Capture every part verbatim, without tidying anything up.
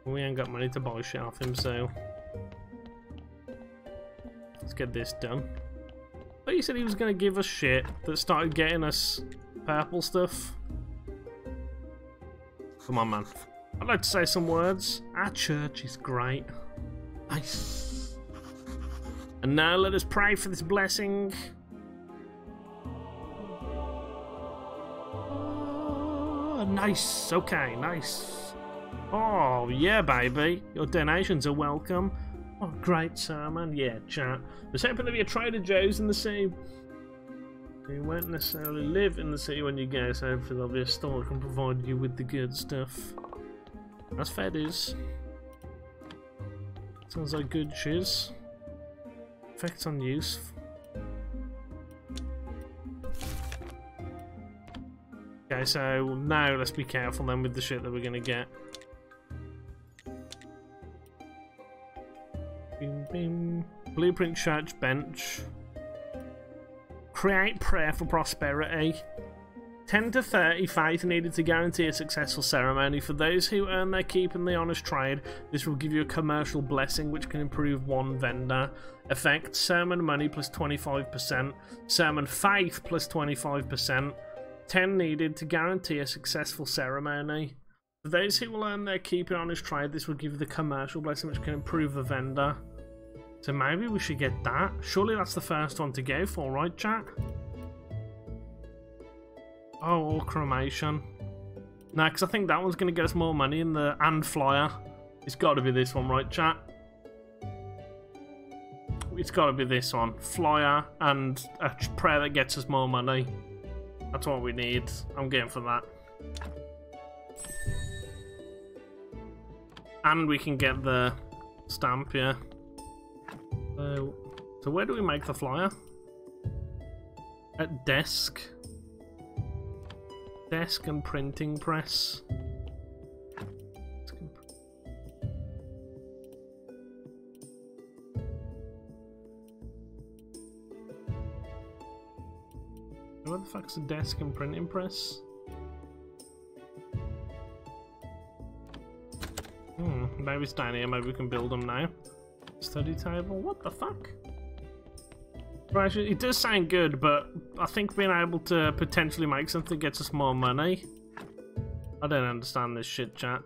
We ain't got money to buy shit off him, so let's get this done. But he said he was gonna give us shit that started getting us purple stuff. Come on, man. I'd like to say some words. Our church is great. Nice. And now let us pray for this blessing. Oh, nice. Okay, nice. Oh, yeah, baby. Your donations are welcome. Oh, great sermon. Yeah, chat. There's hoping to be a Trader Joe's in the city. You won't necessarily live in the city when you go, so hopefully there'll be a store that can provide you with the good stuff. That's fair dues. Sounds like good shiz. Effects on use. Okay, so now let's be careful then with the shit that we're gonna get. Boom, boom. Blueprint church bench. Create prayer for prosperity. ten to thirty faith needed to guarantee a successful ceremony. For those who earn their keep in the honest trade, this will give you a commercial blessing which can improve one vendor. Effect, sermon money plus twenty-five percent. Sermon faith plus twenty-five percent. ten needed to guarantee a successful ceremony. For those who will earn their keep in honest trade, this will give you the commercial blessing which can improve the vendor. So maybe we should get that. Surely that's the first one to go for, right, chat? Oh, or cremation. No, because I think that one's going to get us more money in the and flyer. It's got to be this one, right, chat? It's got to be this one. Flyer and a prayer that gets us more money. That's what we need. I'm going for that. And we can get the stamp, yeah. So, so where do we make the flyer? At desk. Desk and printing press. What the fuck's a desk and printing press? Hmm, maybe it's down here, maybe we can build them now. Study table, what the fuck? Right, it does sound good, but I think being able to potentially make something gets us more money. I don't understand this shit, chat.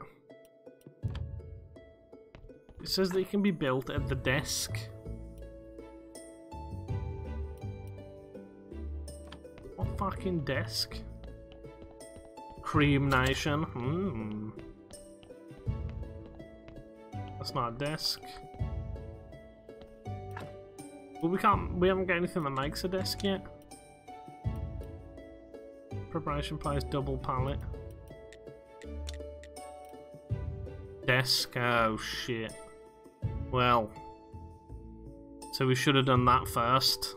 It says that it can be built at the desk. What fucking desk? Cream Nation. Hmm. That's not a desk. Well, we can't. We haven't got anything that makes a desk yet. Preparation place double pallet. Desk. Oh shit. Well. So we should have done that first.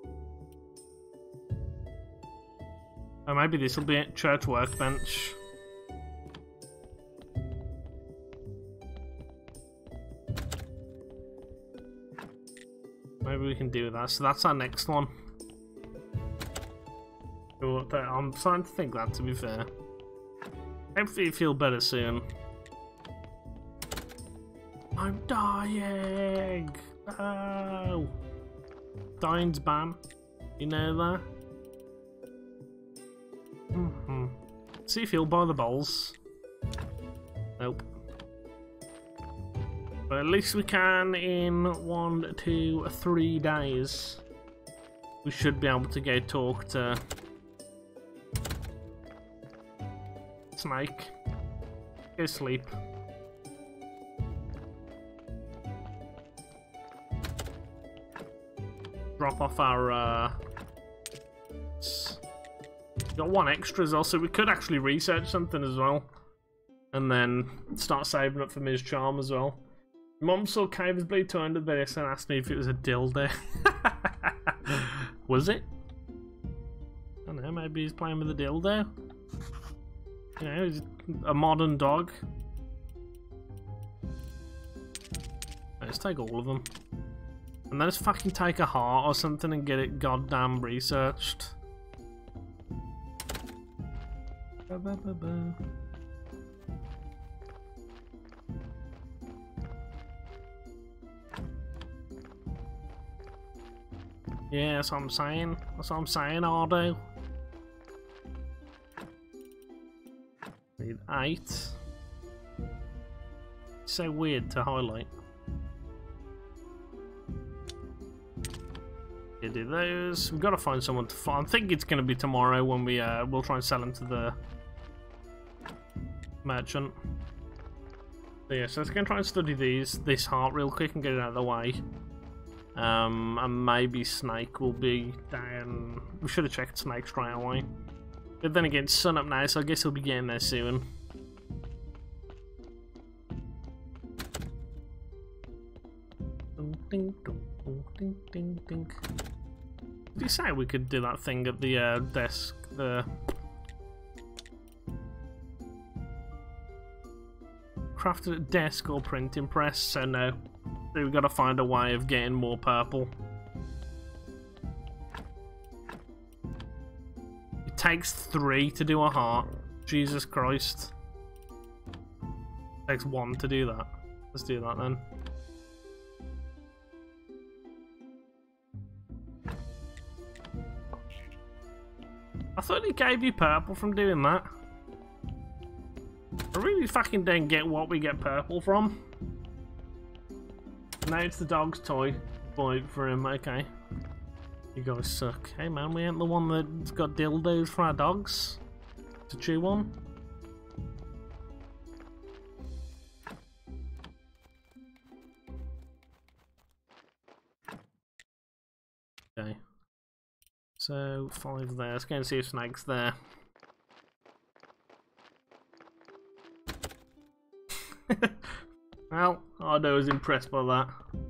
Or maybe this will be it. Church workbench. Maybe we can do that. So that's our next one. I'm starting to think that, to be fair. Hopefully you feel better soon. I'm dying! No! Dying's ban. You know that? Mm-hmm. See if you'll buy the bowls. Nope. But at least we can in one, two, three days. We should be able to go talk to Snake. Go sleep. Drop off our uh got one extra as well, so we could actually research something as well. And then start saving up for Miz Charm as well. Mom saw Caves Blue turned to this and asked me if it was a dildo. Was it? I don't know, maybe he's playing with a dildo. You know, he's a modern dog. Let's take all of them. And then let's fucking take a heart or something and get it goddamn researched. Ba -ba -ba -ba. Yeah, that's what I'm saying. That's what I'm saying, Ardo. Need eight. So weird to highlight. You do those. We've got to find someone to find. I think it's going to be tomorrow when we uh, we'll try and sell them to the merchant. So yeah, so let's go and try and study these this heart real quick and get it out of the way. Um, and maybe Snake will be down. We should have checked Snake straight away. But then again, it's sun up now, so I guess he'll be getting there soon. Ding, ding, ding, ding, ding. Did you say we could do that thing at the uh, desk? The crafted at desk or printing press? So no. So we've got to find a way of getting more purple. It takes three to do a heart. Jesus Christ. It takes one to do that. Let's do that then. I thought it gave you purple from doing that. I really fucking don't get what we get purple from. Now it's the dog's toy. Boy, for him, okay. You guys suck. Hey man, we ain't the one that's got dildos for our dogs to chew on. Okay. So, five there. Let's go and see if Snake's there. Well, Ardo was impressed by that.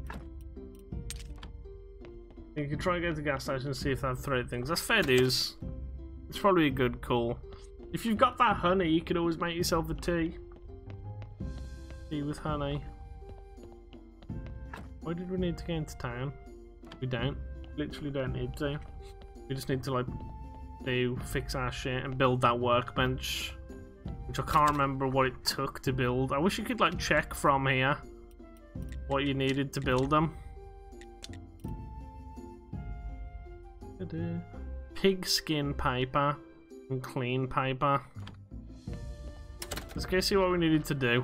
You can try and go to the gas station and see if they've thrown things. That's fair dues. It's probably a good call. If you've got that honey, you could always make yourself a tea. Tea with honey. Why did we need to go into town? We don't. Literally don't need to. We just need to like do fix our shit and build that workbench, which I can't remember what it took to build. I wish you could like check from here what you needed to build them. Pig skin paper and clean paper. Let's go see what we needed to do.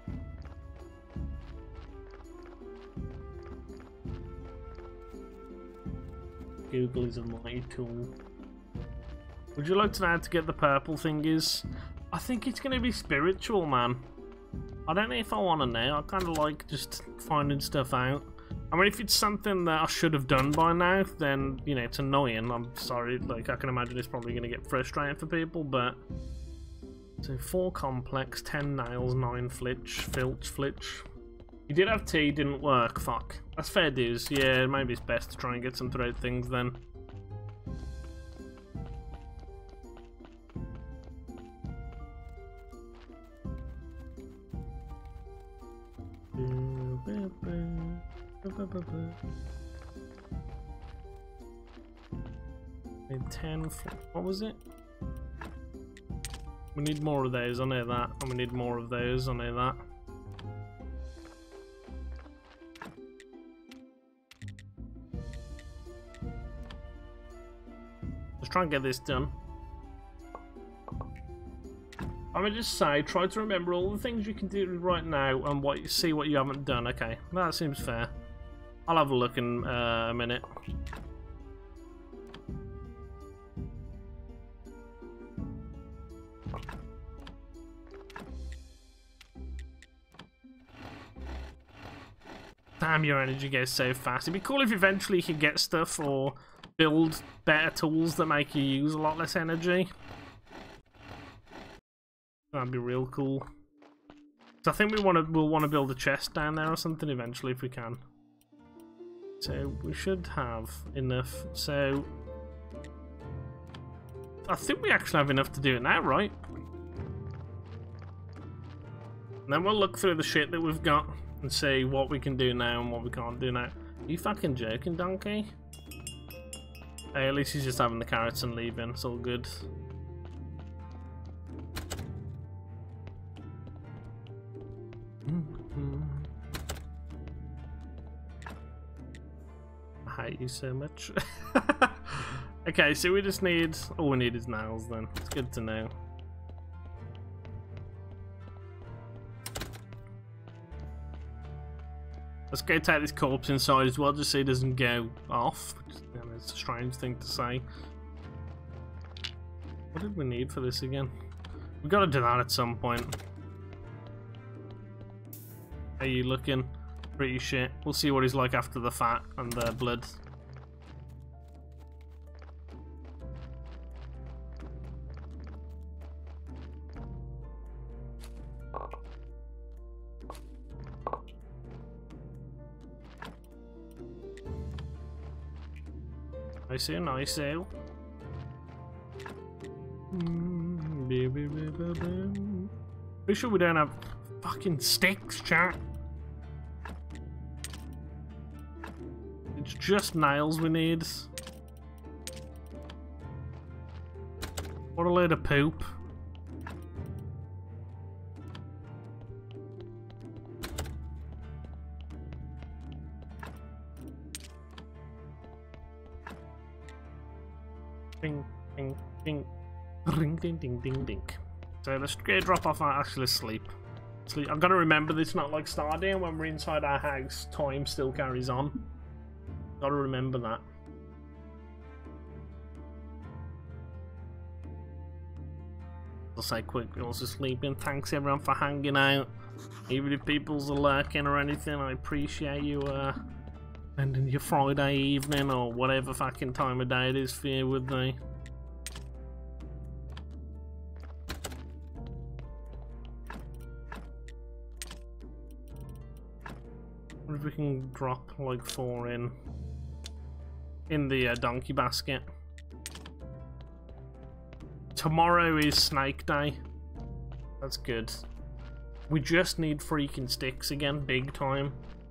Google is a mighty tool. Would you like to know how to get the purple thingies? I think it's going to be spiritual, man. I don't know if I want to know. I kind of like just finding stuff out. I mean, if it's something that I should have done by now, then, you know, it's annoying. I'm sorry. Like, I can imagine it's probably going to get frustrating for people, but... So, four complex, ten nails, nine flitch, filch, flitch. You did have tea, didn't work. Fuck. That's fair dues. Yeah, maybe it's best to try and get some throat things then. Need ten. What was it? We need more of those. I know that. And we need more of those. I know that. Let's try and get this done. I'm gonna just say, try to remember all the things you can do right now and what you see what you haven't done. Okay, that seems fair. I'll have a look in uh, a minute. Damn, your energy goes so fast. It'd be cool if eventually you could get stuff or build better tools that make you use a lot less energy. That'd be real cool. So I think we want to we'll want to build a chest down there or something eventually if we can. So we should have enough. So I think we actually have enough to do it now, right? And then we'll look through the shit that we've got and see what we can do now and what we can't do now. Are you fucking joking, donkey? Hey, at least he's just having the carrots and leaving. It's all good. I hate you so much. Okay, so we just need... all we need is nails then. It's good to know. Let's go take this corpse inside as well, just so it doesn't go off. Which, you know, it's a strange thing to say. What did we need for this again? We've got to do that at some point. How are you looking? Pretty shit. We'll see what he's like after the fat and the blood. Nice ale, nice ale. Pretty sure we don't have fucking sticks, chat. It's just nails we need. What a load of poop. Ding, ding, ding. Ring, ding, ding, ding, ding. So let's go drop off our actually sleep. Sleep. I've got to remember that it's not like Stardew when we're inside our house, time still carries on. Got to remember that. I'll say quickly, also sleeping. Thanks everyone for hanging out. Even if people's lurking or anything, I appreciate you uh, spending your Friday evening or whatever fucking time of day it is for you with me. What if we can drop like four in in the uh, donkey basket? Tomorrow is Snake Day. That's good. We just need freaking sticks again, big time.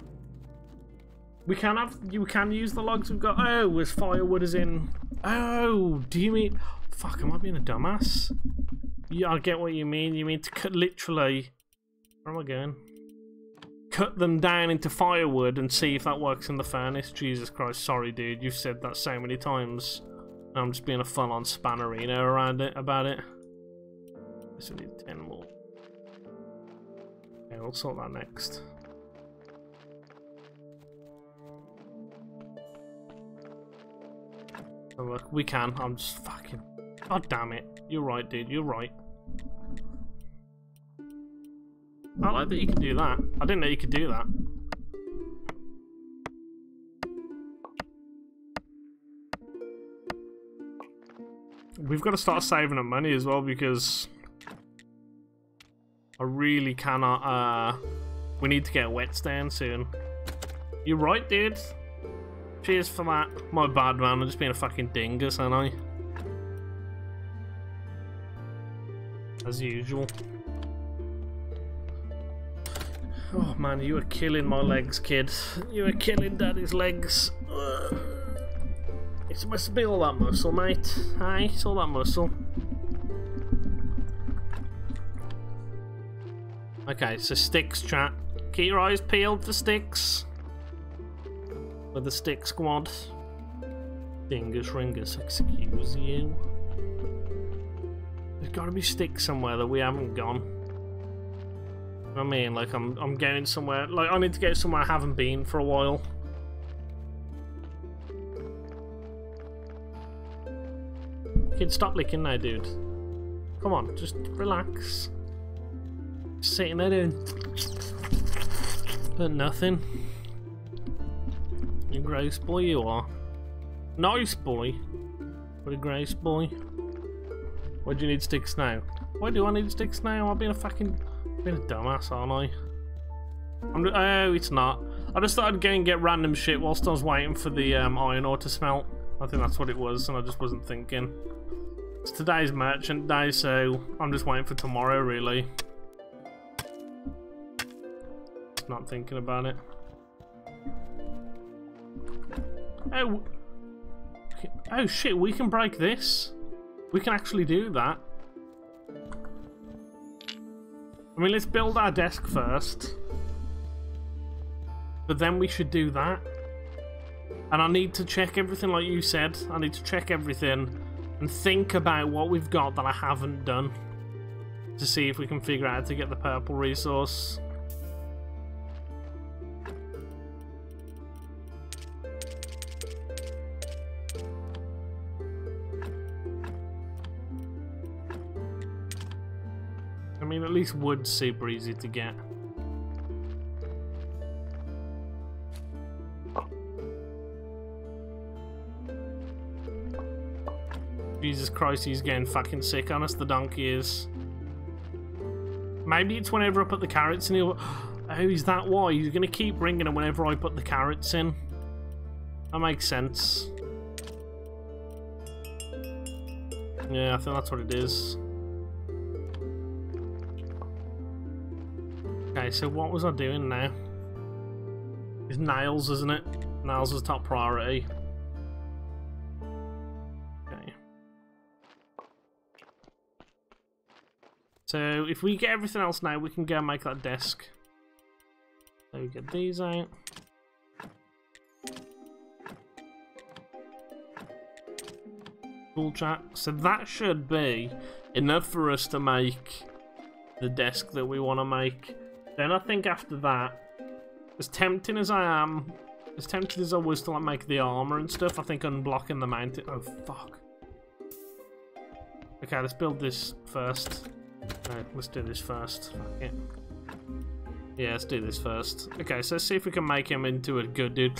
We can have you can use the logs we've got. Oh, as firewood is in. Oh, do you mean? Fuck, am I being a dumbass? Yeah, I get what you mean. You mean to cut literally. Where am I going? Cut them down into firewood and see if that works in the furnace. Jesus Christ, sorry dude, you've said that so many times. I'm just being a full-on spannerino around it about it. Guess we need ten more. Okay, we'll sort that next. Oh, look, we can. I'm just fucking. God damn it! You're right, dude. You're right. I like that you can do that. I didn't know you could do that. We've got to start saving up money as well because I really cannot, uh... we need to get a whetstone soon. You're right, dude. Cheers for that. My bad, man. I'm just being a fucking dingus, aren't I? As usual. Oh man, you are killing my legs, kid. You are killing Daddy's legs. Ugh. It must be all that muscle, mate. Aye, it's all that muscle. Okay, so sticks, chat. Keep your eyes peeled for sticks. With the stick squad. Dingus ringus, excuse you. There's gotta be sticks somewhere that we haven't gone. I mean, like I'm I'm going somewhere. Like I need to go somewhere I haven't been for a while. Kid, stop licking now, dude. Come on, just relax. Just sitting there doing, but nothing. You gross boy, you are. Nice boy, but a gross boy. Why do you need sticks now? Why do I need sticks now? I've been a fucking. Been a dumbass, aren't I? I'm, oh, it's not. I just thought I'd go and get random shit whilst I was waiting for the um, iron ore to smelt. I think that's what it was, and I just wasn't thinking. It's today's merchant day, so I'm just waiting for tomorrow, really. Just not thinking about it. Oh, oh shit! We can break this. We can actually do that. I mean, let's build our desk first. But then we should do that. And I need to check everything like you said. I need to check everything and think about what we've got that I haven't done to see if we can figure out how to get the purple resource. I mean, at least wood's super easy to get. Jesus Christ, he's getting fucking sick on us, the donkey is. Maybe it's whenever I put the carrots in, he'll... Oh, is that why? He's gonna keep bringing them whenever I put the carrots in. That makes sense. Yeah, I think that's what it is. Okay, so what was I doing now? It's nails, isn't it? Nails is top priority. Okay. So if we get everything else now, we can go and make that desk. So we get these out. Cool chat. So that should be enough for us to make the desk that we want to make. Then I think after that, as tempting as I am, as tempted as I was to like make the armor and stuff, I think unblocking the mountain. Oh fuck. Okay, let's build this first. No, let's do this first. Fuck it. Yeah, let's do this first. Okay, so let's see if we can make him into a good dude.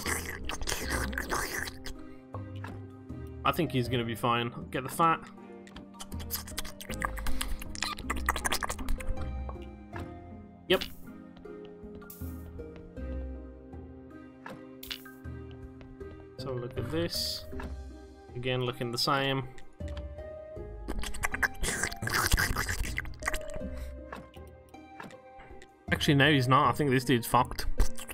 I think he's gonna be fine. Get the fat. Yep. So look at this. Again, looking the same. Actually, no, he's not. I think this dude's fucked.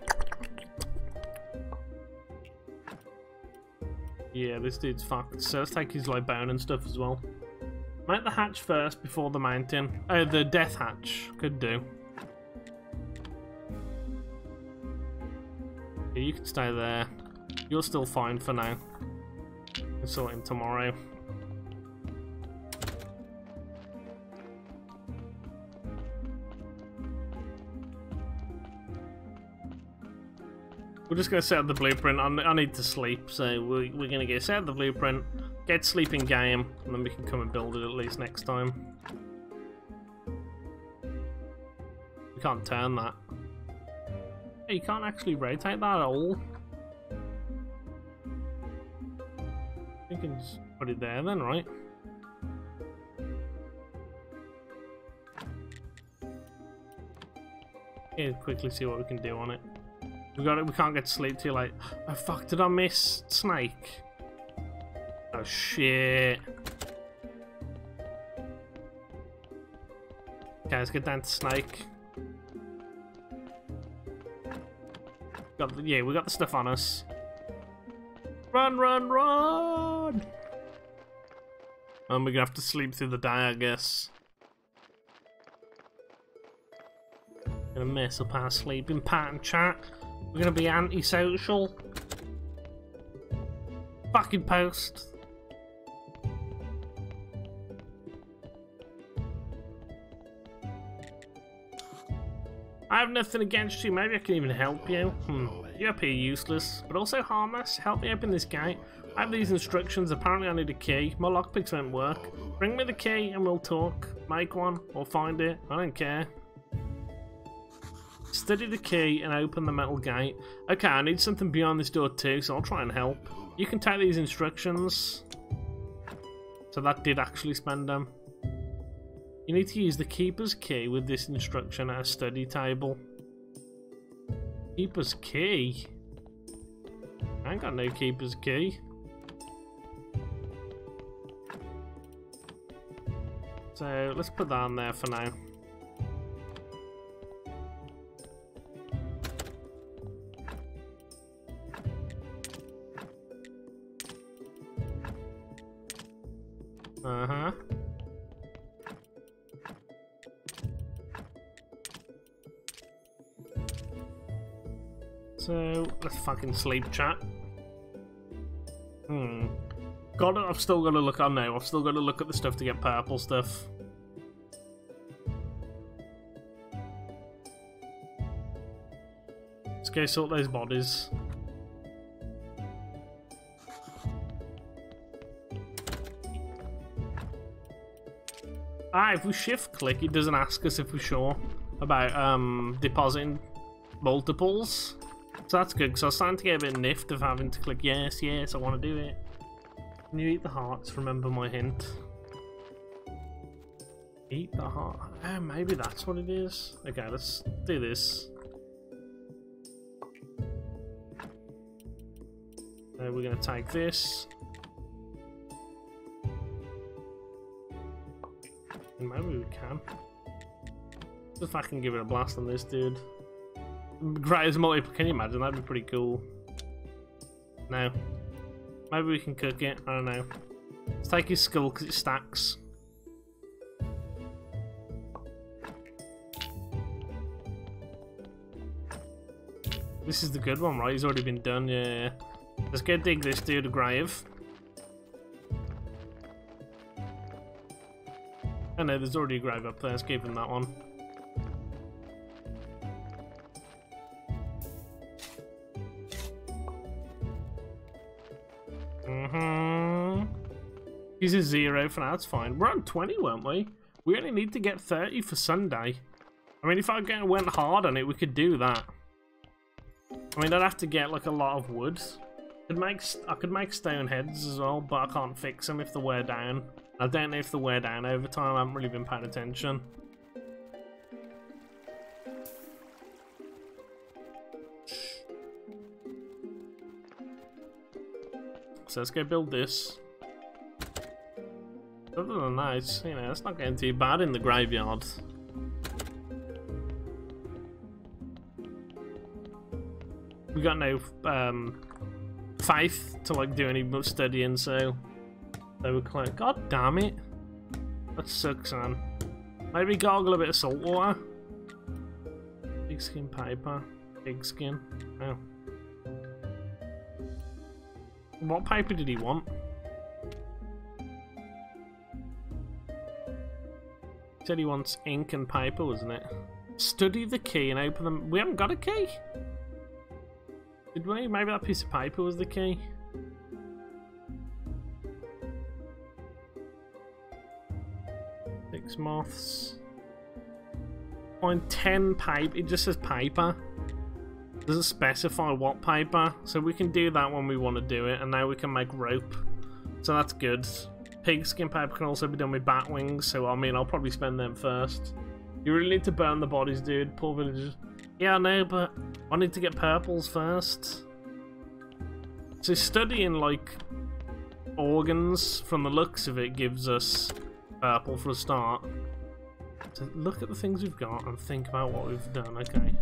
Yeah, this dude's fucked. So let's take his like bone and stuff as well. Make the hatch first before the mountain. Oh, the death hatch. Could do. Yeah, you can stay there. You're still fine for now. We'll sort him tomorrow. We're just going to set up the blueprint. I, I need to sleep, so we're, we're going to get set up the blueprint, get sleep in game, and then we can come and build it at least next time. We can't turn that. Hey, you can't actually rotate that at all. You can just put it there then, right? Yeah, quickly see what we can do on it. We got it. We can't get to sleep too late. Oh fuck! Did I miss Snake? Oh shit! Okay, let's get down to Snake. Got the, yeah, we got the stuff on us. Run, run, run! And we're gonna have to sleep through the day, I guess. Gonna mess up our sleeping pattern, chat. We're gonna be antisocial. Fucking post. I have nothing against you. Maybe I can even help you. Hmm. You appear useless, but also harmless. Help me open this gate. I have these instructions. Apparently I need a key. My lockpicks won't work. Bring me the key and we'll talk. Make one or find it. I don't care. Study the key and open the metal gate. Okay, I need something beyond this door too, so I'll try and help. You can take these instructions. So that did actually spend them. You need to use the keeper's key with this instruction at a study table. Keeper's key? I ain't got no keeper's key. So let's put that on there for now. Uh-huh. So, let's fucking sleep, chat. Hmm. Got I've still got to look. I know. I've still got to look at the stuff to get purple stuff. Let's go sort those bodies. Ah, if we shift click, it doesn't ask us if we're sure about um depositing multiples. So that's good, because I was starting to get a bit niffed of having to click yes, yes, I want to do it. Can you eat the hearts? Remember my hint. Eat the heart. Oh, maybe that's what it is. Okay, let's do this. Uh, we're going to take this. And maybe we can. If I can give it a blast on this dude. Great as multiple, can you imagine? That'd be pretty cool. No. Maybe we can cook it, I don't know. Let's take his skull because it stacks. This is the good one, right? He's already been done, yeah. Let's go dig this dude a grave. Oh no, there's already a grave up there, let's give him that one. Mm-hmm. He's a zero for now, that's fine. We're on twenty, weren't we? We only need to get thirty for Sunday. I mean, if I went hard on it, we could do that. I mean, I'd have to get like a lot of wood. Could make, I could make stone heads as well, but I can't fix them if they wear down. I don't know if they wear down over time, I haven't really been paying attention. So let's go build this. Other than that, it's, you know, it's not getting too bad in the graveyard. We got no um, faith to like do any much studying, so they were like, God damn it, that sucks, man. Maybe gargle a bit of salt water. Pigskin paper, pigskin. Oh. What paper did he want? He said he wants ink and paper, wasn't it? Study the key and open them. We haven't got a key. Did we? Maybe that piece of paper was the key. Six moths. Find ten paper. It just says paper. Doesn't specify what paper, so we can do that when we want to do it, and now we can make rope, so that's good. Pigskin paper can also be done with bat wings, so I mean, I'll probably spend them first. You really need to burn the bodies, dude. Poor villagers. Yeah, I know, but I need to get purples first. So studying like organs, from the looks of it, gives us purple for a start. So look at the things we've got and think about what we've done. Okay.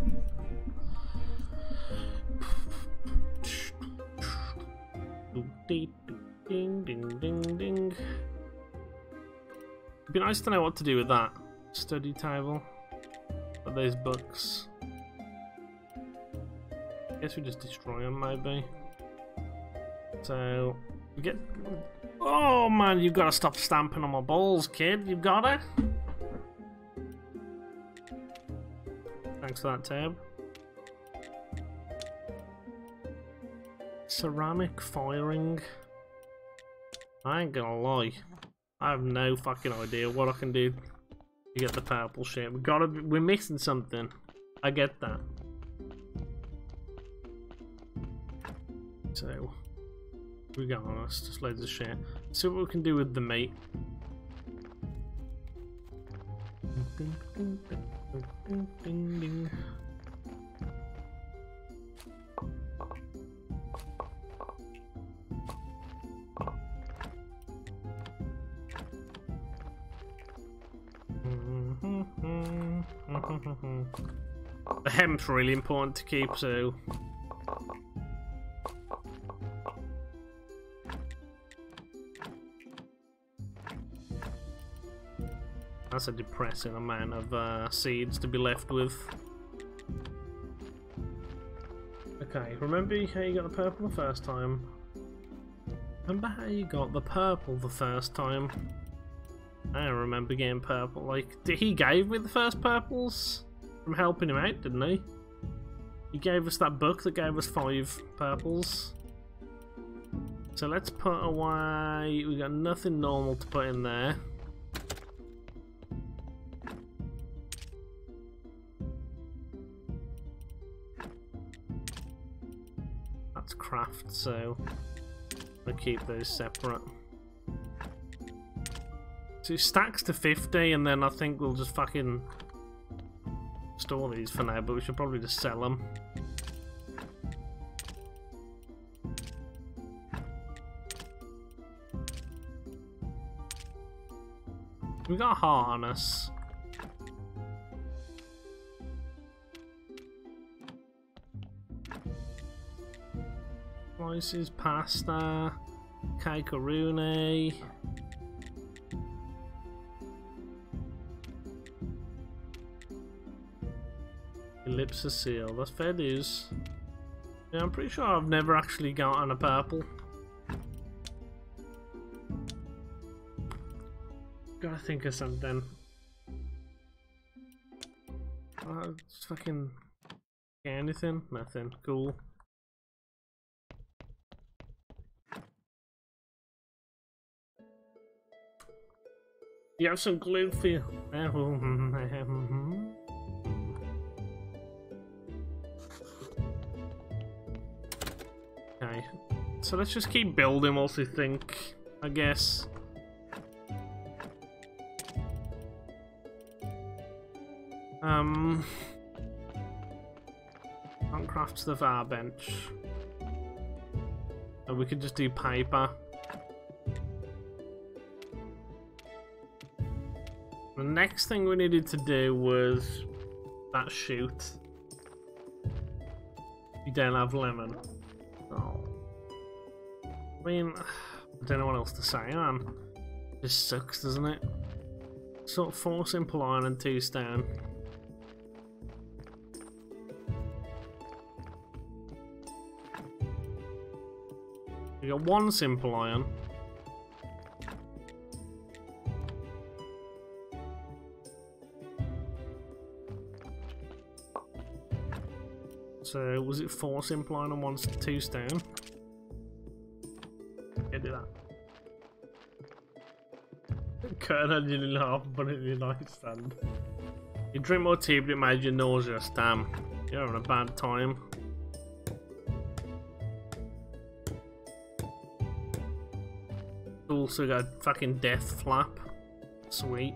Ding, ding, ding, ding. It'd be nice to know what to do with that. Study table. Are those books? I guess we just destroy them, maybe. So, we get... Oh man, you've got to stop stamping on my balls, kid. You've got to. Thanks for that, tab. Ceramic firing. I ain't gonna lie, I have no fucking idea what I can do to get the purple shit. We gotta, be, we're missing something. I get that. So we got on us, just loads of shit. See what we can do with the meat. Ding, ding, ding, ding, ding, ding. The hemp's really important to keep, so that's a depressing amount of uh, seeds to be left with. Okay, remember how you got the purple the first time? Remember how you got the purple the first time? I don't remember getting purple. Like, did he gave me the first purples from helping him out, didn't he? He gave us that book that gave us five purples. So let's put away. We got nothing normal to put in there. That's craft, so I'll keep those separate. So it stacks to fifty, and then I think we'll just fucking store these for now, but we should probably just sell them. We got a heart on us. Slices, pasta, caicarone. Ellipsis seal, that's fair dues. Yeah, I'm pretty sure I've never actually gotten a purple. Gotta think of something. Uh, just fucking anything, nothing. Cool. You have some glue for you. Okay, so let's just keep building whilst we think, I guess. Um, can't craft stuff our bench. And we could just do paper. The next thing we needed to do was that shoot. We don't have lemon. Oh. I mean, I don't know what else to say, man. This sucks, doesn't it? Sort of four simple iron and two stone. We got one simple iron. So was it four simple iron and one two stone? Yeah, do that. Cut an onion in half and put it in your nightstand. You drink more tea, but it made you nauseous. Damn, you're having a bad time. Also got a fucking death flap. Sweet.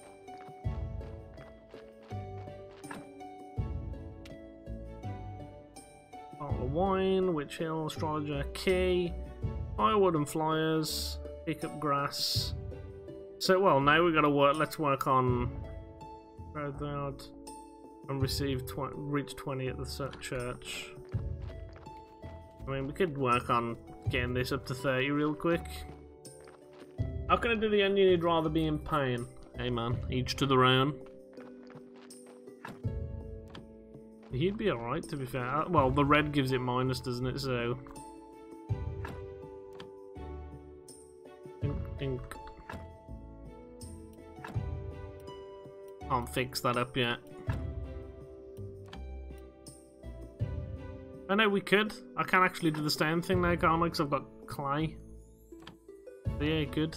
Bottle of wine, witch hill, astrologer, key, firewood and flyers, pick up grass. So, well, now we gotta work. Let's work on road and receive tw reach twenty at the church. I mean, we could work on getting this up to thirty real quick. How can I do the onion? You'd rather be in pain. Hey man, each to their own. He'd be alright, to be fair. Well, the red gives it minus, doesn't it? So. Dink, dink. Can't fix that up yet. I know we could. I can actually do the stone thing now, can't I? Because I've got clay. So yeah, good.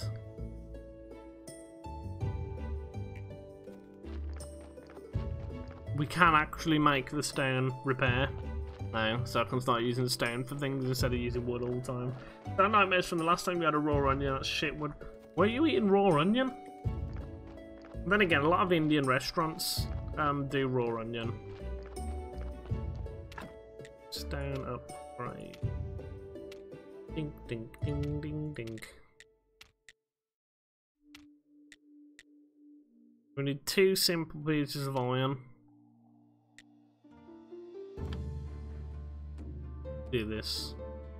We can actually make the stone repair now, so I can start using stone for things instead of using wood all the time. That nightmares from the last time we had a raw onion. That's shit wood. Were you eating raw onion? Then again, a lot of Indian restaurants um, do raw onion. Stone up, right. Ding, ding, ding, ding, ding. We need two simple pieces of iron. Do this.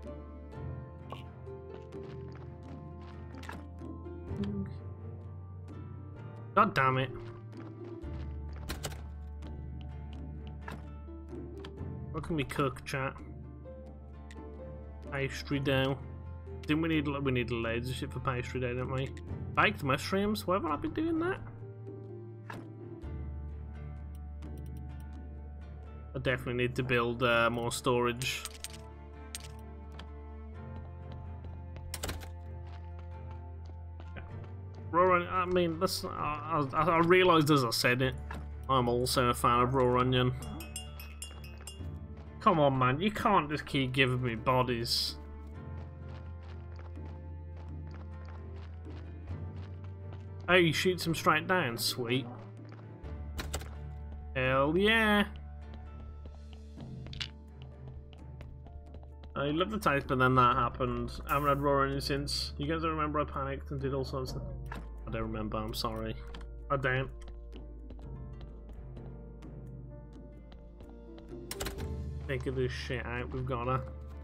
God damn it. What can we cook, chat? Pastry dough. Didn't we need we need loads of shit for pastry day, didn't we? Baked mushrooms? Why haven't I been doing that? I definitely need to build uh, more storage. Raw, I mean, that's, I, I, I realised as I said it, I'm also a fan of raw onion. Come on, man, you can't just keep giving me bodies. Oh, you shoot them straight down? Sweet. Hell yeah. I love the taste, but then that happened. I haven't had raw onion since. You guys don't remember I panicked and did all sorts of stuff? I don't remember, I'm sorry. I don't. Figure this shit out, we've gotta.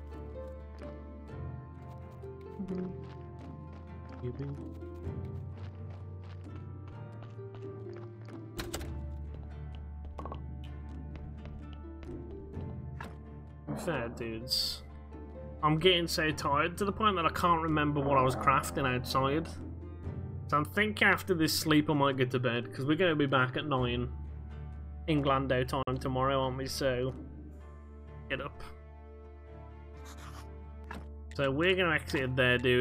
Fair dudes. I'm getting so tired to the point that I can't remember what I was crafting outside. So I'm thinking after this sleep I might get to bed, because we're going to be back at nine Englando time tomorrow, aren't we? So get up. So we're going to exit there, dude.